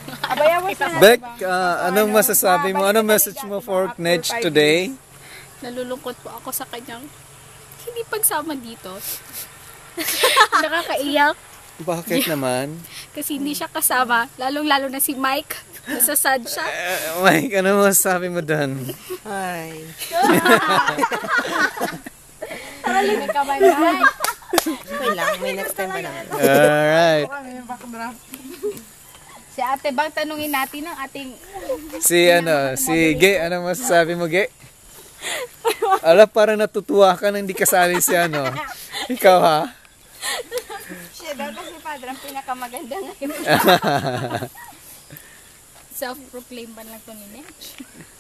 Abayawas na. Beck, anong masasabi mo? Anong message mo for Knech today? Nalulungkot po ako sa kanyang hindi pagsama dito. Nakakaiyak. Bakit naman? Kasi hindi siya kasama. Lalong-lalo na si Mike. Nasasad siya. Mike, ano masasabi mo doon? Ay. Talagang ka ba, Mike? Okay lang, may next time pa naman. Alright. Si Ate Bang, tanungin natin ang ating... Si Ge, ano masasabi mo, Ge? Ala, parang natutuwa ka nang hindi kasali si ano. Ikaw, ha? Siya daw kasi padre ang pinakamaganda ngayon. Self-proclaim ba lang ito ni Nech?